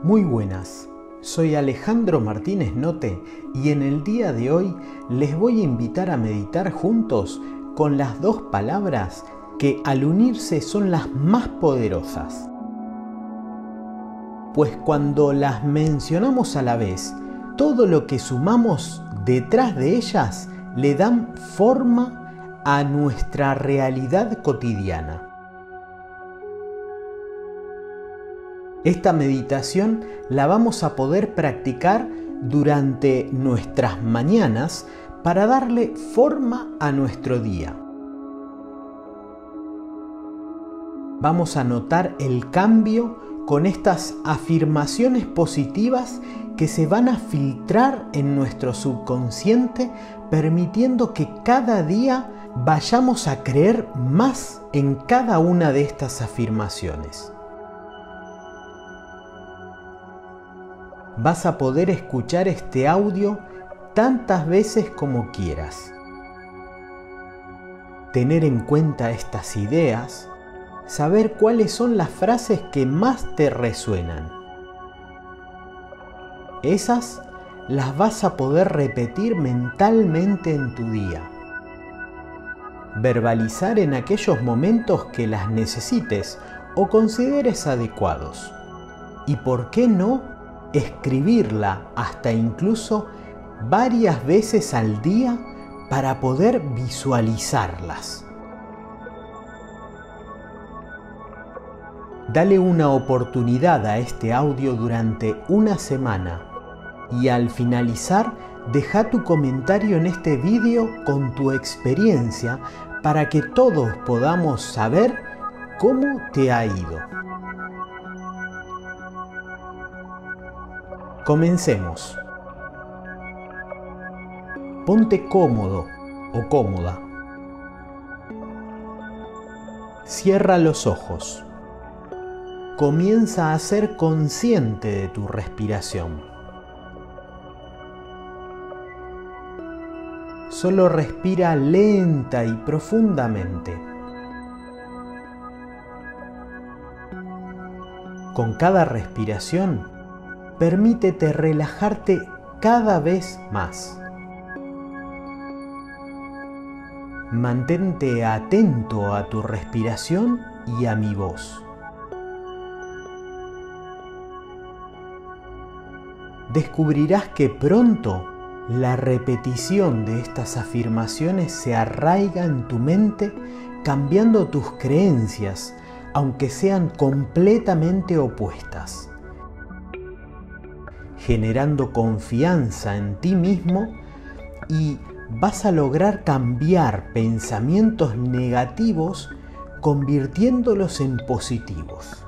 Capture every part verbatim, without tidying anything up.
Muy buenas, soy Alejandro Martínez Note y en el día de hoy les voy a invitar a meditar juntos con las dos palabras que al unirse son las más poderosas. Pues cuando las mencionamos a la vez, todo lo que sumamos detrás de ellas le dan forma a nuestra realidad cotidiana. Esta meditación la vamos a poder practicar durante nuestras mañanas para darle forma a nuestro día. Vamos a notar el cambio con estas afirmaciones positivas que se van a filtrar en nuestro subconsciente, permitiendo que cada día vayamos a creer más en cada una de estas afirmaciones. Vas a poder escuchar este audio tantas veces como quieras. Tener en cuenta estas ideas, saber cuáles son las frases que más te resuenan. Esas las vas a poder repetir mentalmente en tu día. Verbalizar en aquellos momentos que las necesites o consideres adecuados. Y por qué no, escribirla hasta incluso varias veces al día para poder visualizarlas. Dale una oportunidad a este audio durante una semana y al finalizar deja tu comentario en este vídeo con tu experiencia para que todos podamos saber cómo te ha ido. Comencemos. Ponte cómodo o cómoda. Cierra los ojos. Comienza a ser consciente de tu respiración. Solo respira lenta y profundamente. Con cada respiración, permítete relajarte cada vez más. Mantente atento a tu respiración y a mi voz. Descubrirás que pronto la repetición de estas afirmaciones se arraiga en tu mente, cambiando tus creencias, aunque sean completamente opuestas, generando confianza en ti mismo, y vas a lograr cambiar pensamientos negativos convirtiéndolos en positivos.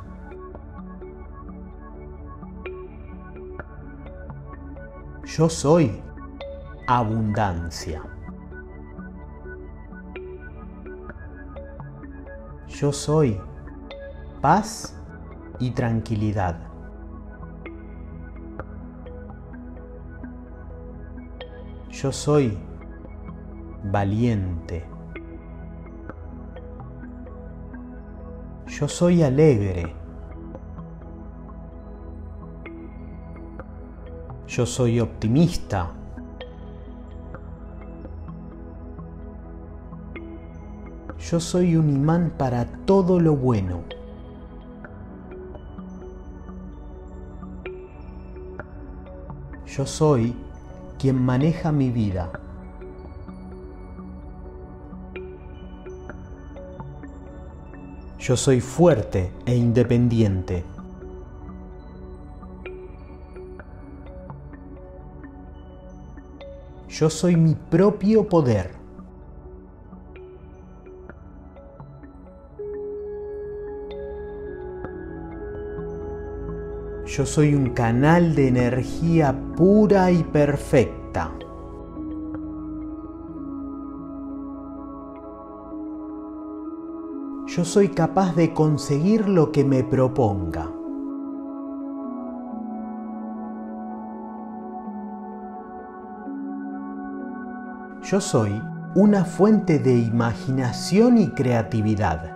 Yo soy abundancia. Yo soy paz y tranquilidad. Yo soy valiente. Yo soy alegre. Yo soy optimista. Yo soy un imán para todo lo bueno. Yo soy quien maneja mi vida. Yo soy fuerte e independiente. Yo soy mi propio poder. Yo soy un canal de energía pura y perfecta. Yo soy capaz de conseguir lo que me proponga. Yo soy una fuente de imaginación y creatividad.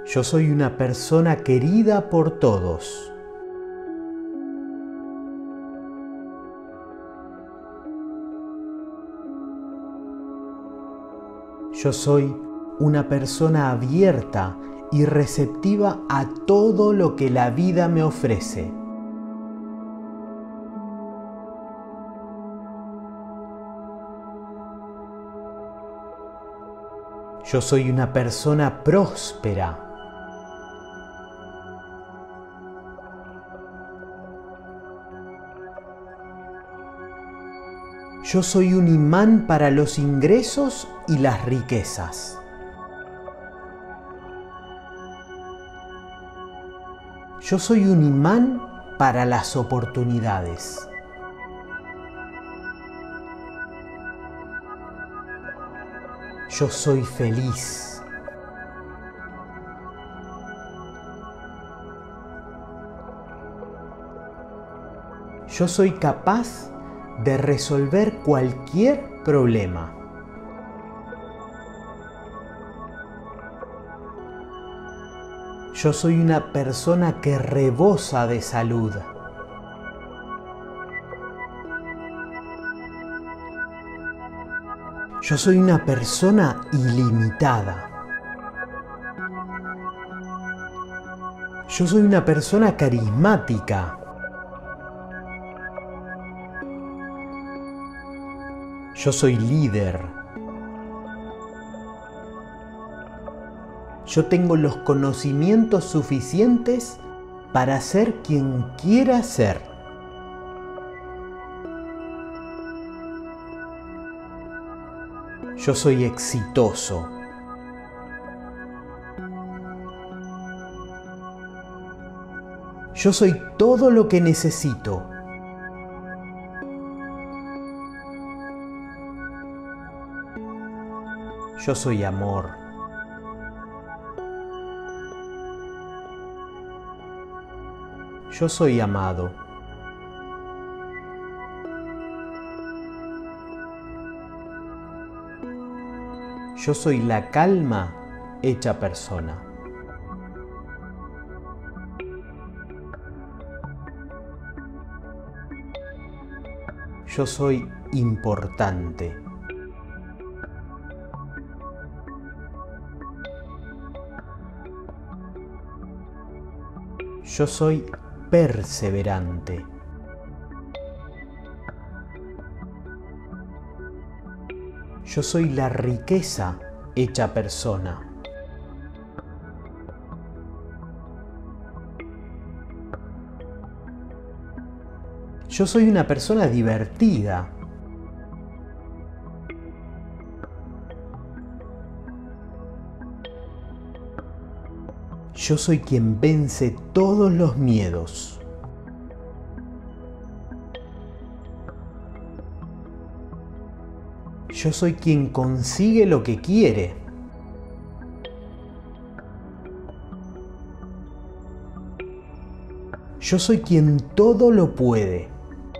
Yo soy una persona querida por todos. Yo soy una persona abierta y receptiva a todo lo que la vida me ofrece. Yo soy una persona próspera. Yo soy un imán para los ingresos y las riquezas. Yo soy un imán para las oportunidades. Yo soy feliz. Yo soy capaz de resolver cualquier problema. Yo soy una persona que rebosa de salud. Yo soy una persona ilimitada. Yo soy una persona carismática. Yo soy líder. Yo tengo los conocimientos suficientes para ser quien quiera ser. Yo soy exitoso. Yo soy todo lo que necesito. Yo soy amor. Yo soy amado. Yo soy la calma hecha persona. Yo soy importante. Yo soy perseverante. Yo soy la riqueza hecha persona. Yo soy una persona divertida. Yo soy quien vence todos los miedos. Yo soy quien consigue lo que quiere. Yo soy quien todo lo puede.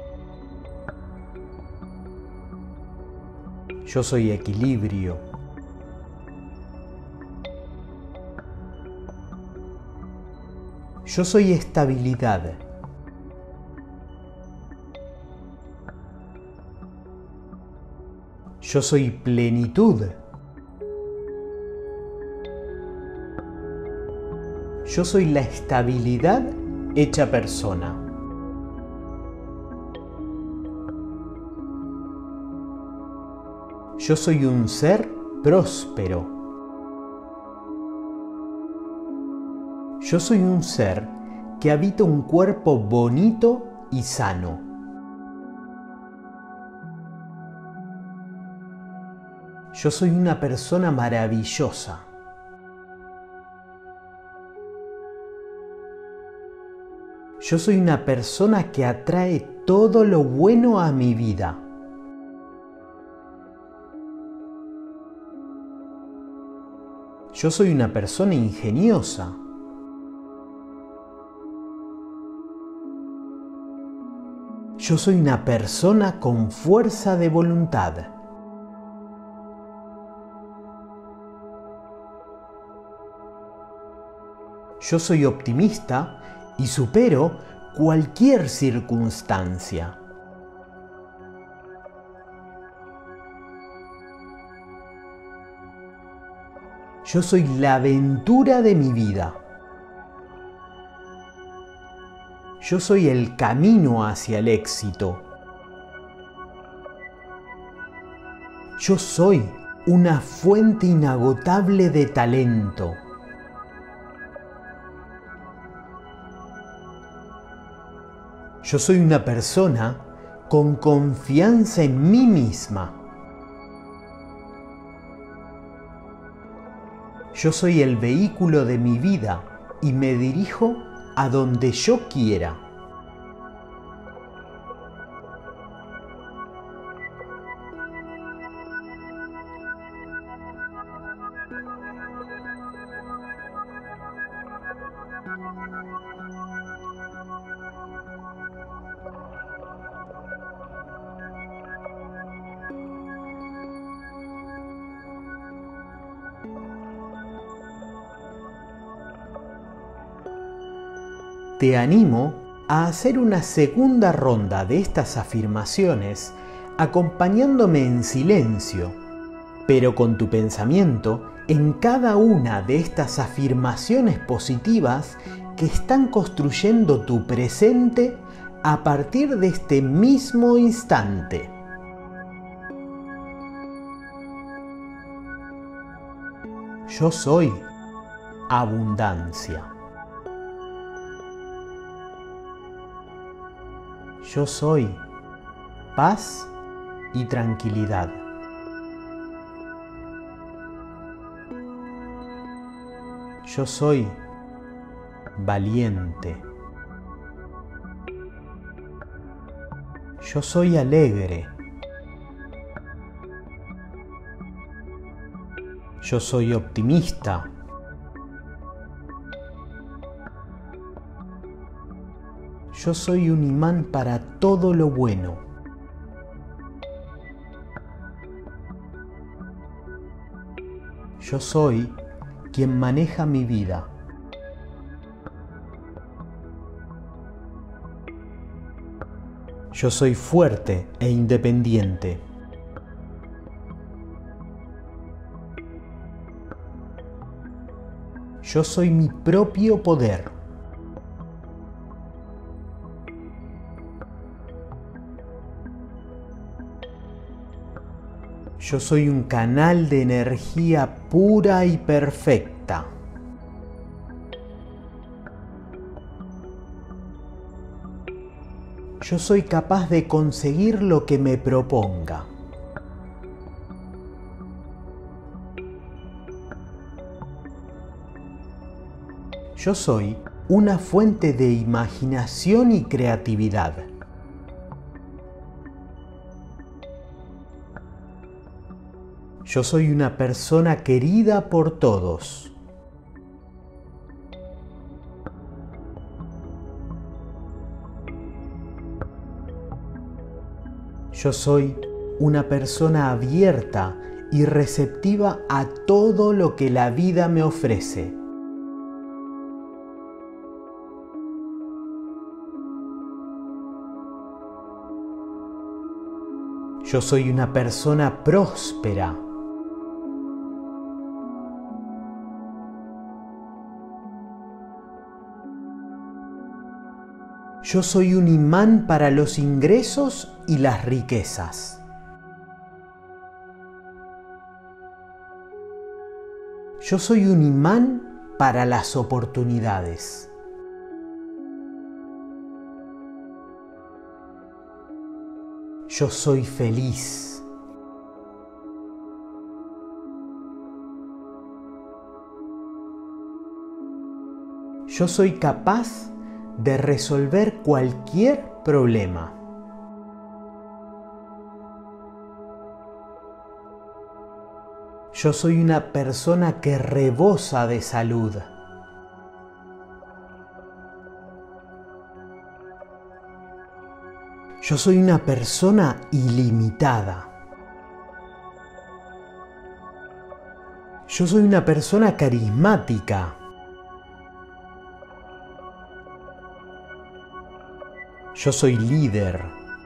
Yo soy equilibrio. Yo soy estabilidad. Yo soy plenitud. Yo soy la estabilidad hecha persona. Yo soy un ser próspero. Yo soy un ser que habita un cuerpo bonito y sano. Yo soy una persona maravillosa. Yo soy una persona que atrae todo lo bueno a mi vida. Yo soy una persona ingeniosa. Yo soy una persona con fuerza de voluntad. Yo soy optimista y supero cualquier circunstancia. Yo soy la aventura de mi vida. Yo soy el camino hacia el éxito. Yo soy una fuente inagotable de talento. Yo soy una persona con confianza en mí misma. Yo soy el vehículo de mi vida y me dirijo a donde yo quiera. Te animo a hacer una segunda ronda de estas afirmaciones acompañándome en silencio, pero con tu pensamiento en cada una de estas afirmaciones positivas que están construyendo tu presente a partir de este mismo instante. Yo soy abundancia. Yo soy paz y tranquilidad. Yo soy valiente. Yo soy alegre. Yo soy optimista. Yo soy un imán para todo lo bueno. Yo soy quien maneja mi vida. Yo soy fuerte e independiente. Yo soy mi propio poder. Yo soy un canal de energía pura y perfecta. Yo soy capaz de conseguir lo que me proponga. Yo soy una fuente de imaginación y creatividad. Yo soy una persona querida por todos. Yo soy una persona abierta y receptiva a todo lo que la vida me ofrece. Yo soy una persona próspera. Yo soy un imán para los ingresos y las riquezas. Yo soy un imán para las oportunidades. Yo soy feliz. Yo soy capaz de resolver cualquier problema. Yo soy una persona que rebosa de salud. Yo soy una persona ilimitada. Yo soy una persona carismática. Yo soy líder.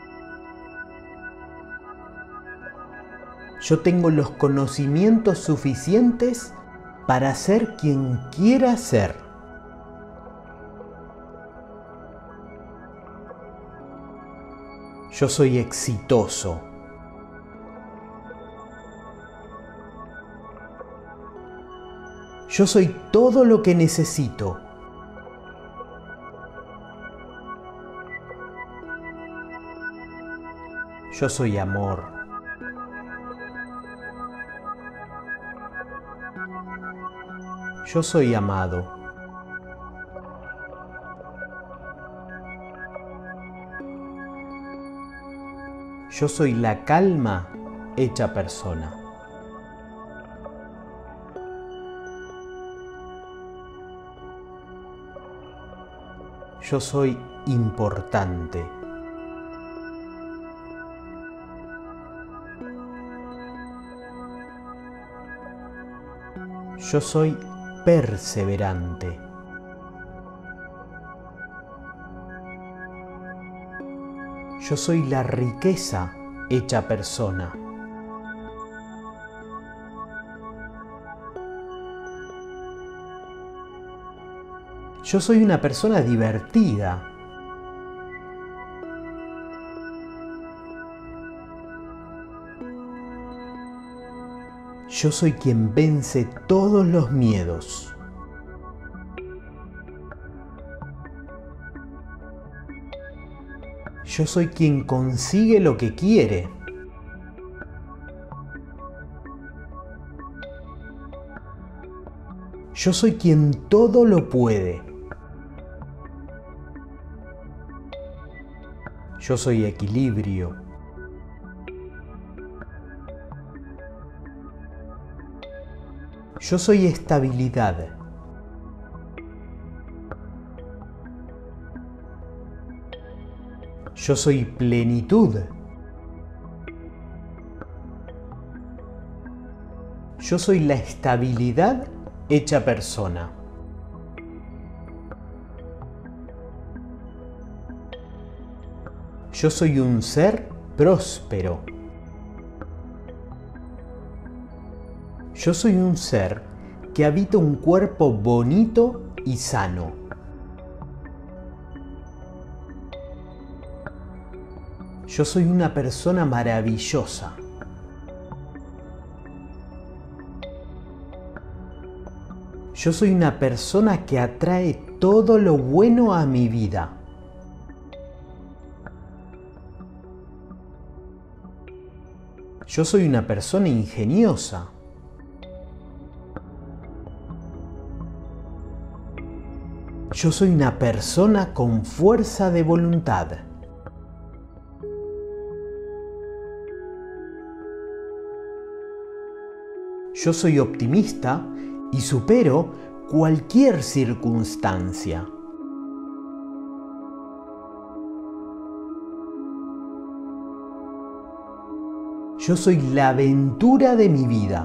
Yo tengo los conocimientos suficientes para ser quien quiera ser. Yo soy exitoso. Yo soy todo lo que necesito. Yo soy amor. Yo soy amado. Yo soy la calma hecha persona. Yo soy importante. Yo soy perseverante. Yo soy la riqueza hecha persona. Yo soy una persona divertida. Yo soy quien vence todos los miedos. Yo soy quien consigue lo que quiere. Yo soy quien todo lo puede. Yo soy equilibrio. Yo soy estabilidad. Yo soy plenitud. Yo soy la estabilidad hecha persona. Yo soy un ser próspero. Yo soy un ser que habita un cuerpo bonito y sano. Yo soy una persona maravillosa. Yo soy una persona que atrae todo lo bueno a mi vida. Yo soy una persona ingeniosa. Yo soy una persona con fuerza de voluntad. Yo soy optimista y supero cualquier circunstancia. Yo soy la aventura de mi vida.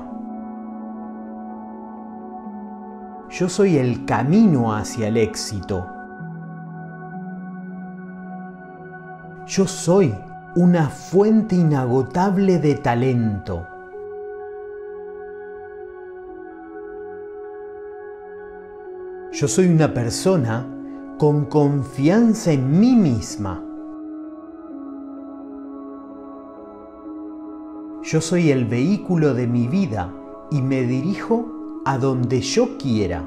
Yo soy el camino hacia el éxito. Yo soy una fuente inagotable de talento. Yo soy una persona con confianza en mí misma. Yo soy el vehículo de mi vida y me dirijo a donde yo quiera.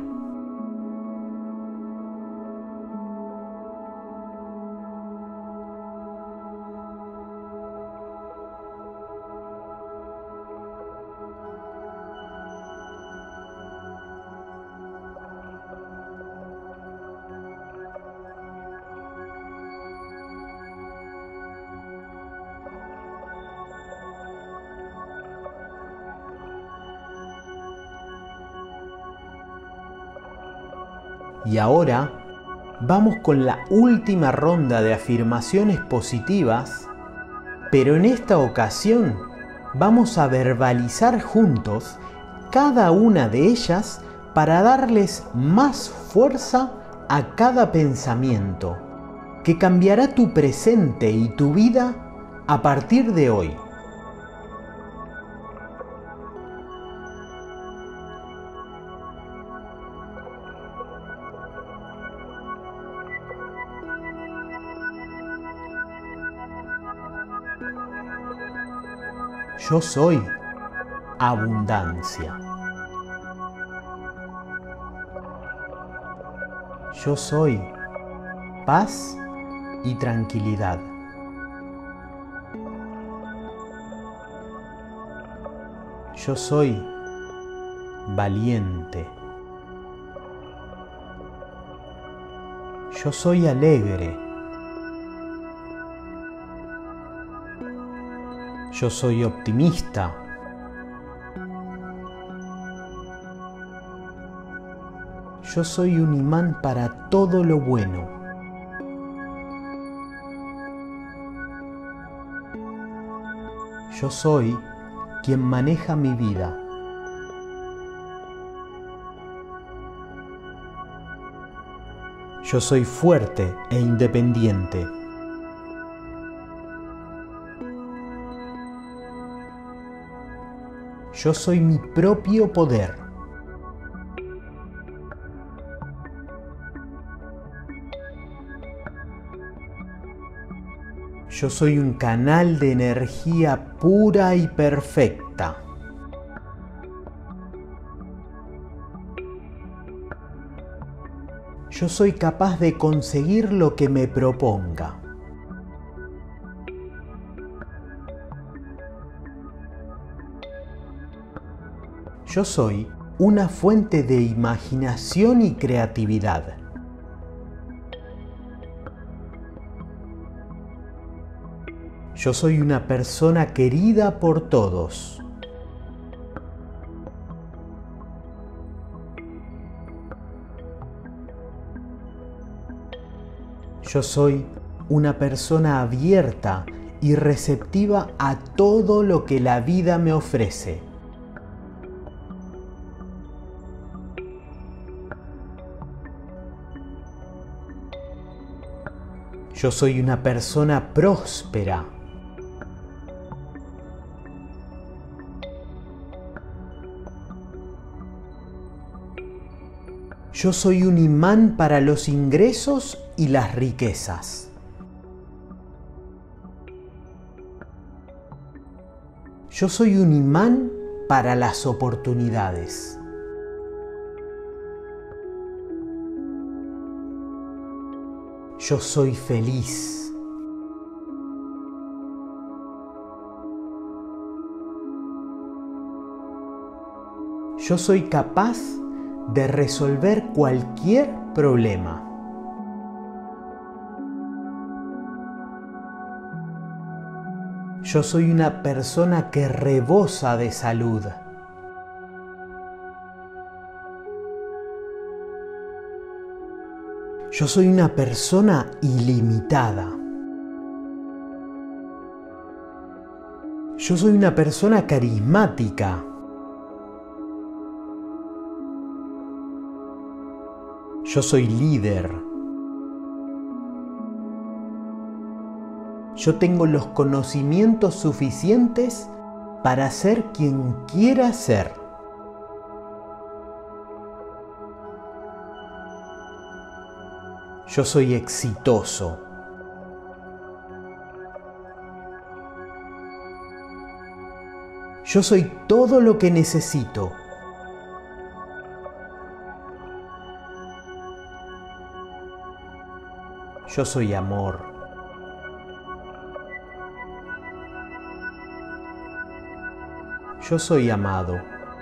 Y ahora vamos con la última ronda de afirmaciones positivas, pero en esta ocasión vamos a verbalizar juntos cada una de ellas para darles más fuerza a cada pensamiento, que cambiará tu presente y tu vida a partir de hoy. Yo soy abundancia. Yo soy paz y tranquilidad. Yo soy valiente. Yo soy alegre. Yo soy optimista. Yo soy un imán para todo lo bueno. Yo soy quien maneja mi vida. Yo soy fuerte e independiente. Yo soy mi propio poder. Yo soy un canal de energía pura y perfecta. Yo soy capaz de conseguir lo que me proponga. Yo soy una fuente de imaginación y creatividad. Yo soy una persona querida por todos. Yo soy una persona abierta y receptiva a todo lo que la vida me ofrece. Yo soy una persona próspera. Yo soy un imán para los ingresos y las riquezas. Yo soy un imán para las oportunidades. Yo soy feliz. Yo soy capaz de resolver cualquier problema. Yo soy una persona que rebosa de salud. Yo soy una persona ilimitada. Yo soy una persona carismática. Yo soy líder. Yo tengo los conocimientos suficientes para ser quien quiera ser. Yo soy exitoso. Yo soy todo lo que necesito. Yo soy amor. Yo soy amado.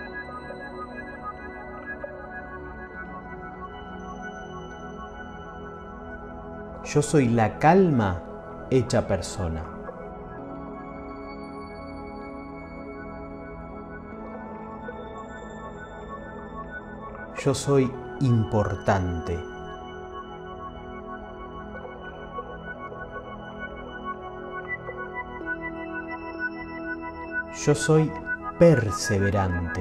Yo soy la calma hecha persona. Yo soy importante. Yo soy perseverante.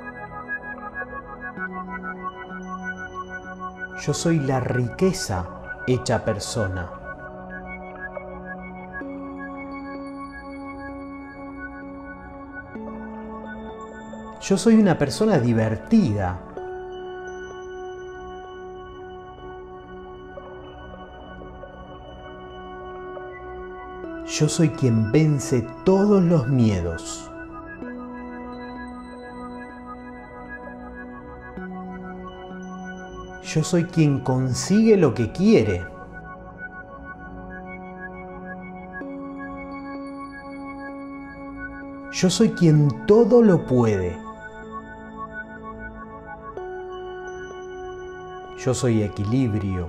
Yo soy la riqueza hecha persona. Yo soy una persona divertida. Yo soy quien vence todos los miedos. Yo soy quien consigue lo que quiere. Yo soy quien todo lo puede. Yo soy equilibrio.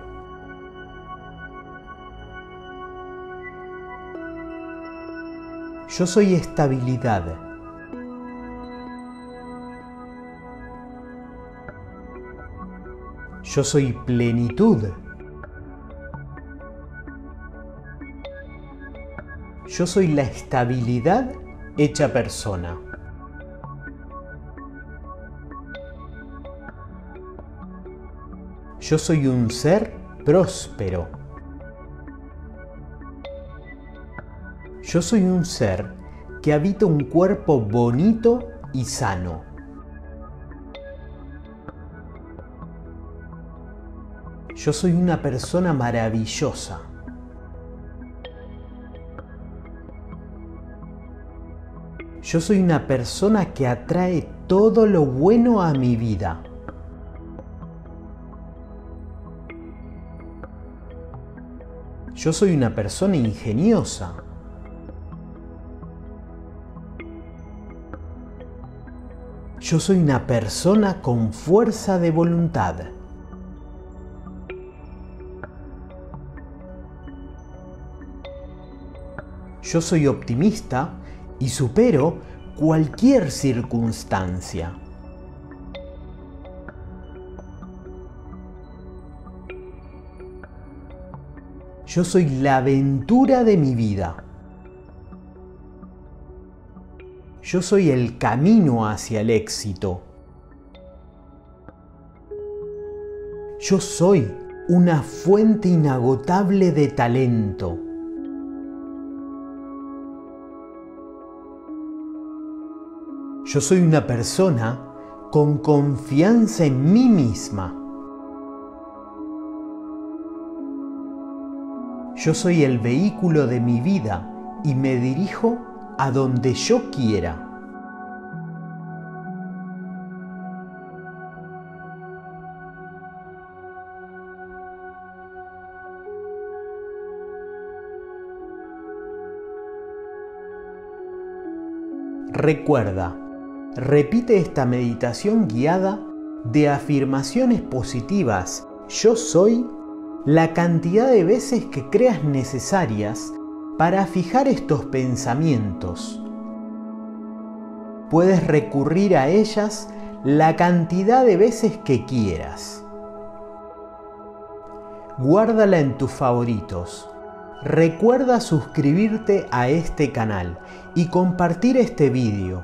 Yo soy estabilidad. Yo soy plenitud. Yo soy la estabilidad hecha persona. Yo soy un ser próspero. Yo soy un ser que habita un cuerpo bonito y sano. Yo soy una persona maravillosa. Yo soy una persona que atrae todo lo bueno a mi vida. Yo soy una persona ingeniosa. Yo soy una persona con fuerza de voluntad. Yo soy optimista y supero cualquier circunstancia. Yo soy la aventura de mi vida. Yo soy el camino hacia el éxito. Yo soy una fuente inagotable de talento. Yo soy una persona con confianza en mí misma. Yo soy el vehículo de mi vida y me dirijo a donde yo quiera. Recuerda, repite esta meditación guiada de afirmaciones positivas yo soy la cantidad de veces que creas necesarias para fijar estos pensamientos. Puedes recurrir a ellas la cantidad de veces que quieras. Guárdala en tus favoritos. Recuerda suscribirte a este canal y compartir este vídeo.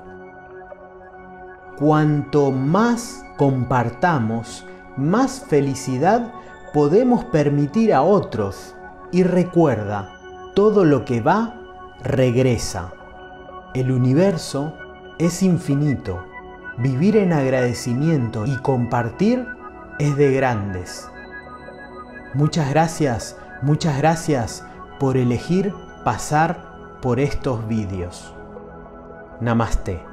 Cuanto más compartamos, más felicidad podemos permitir a otros. Y recuerda, todo lo que va, regresa. El universo es infinito. Vivir en agradecimiento y compartir es de grandes. Muchas gracias, muchas gracias por elegir pasar por estos vídeos. Namaste.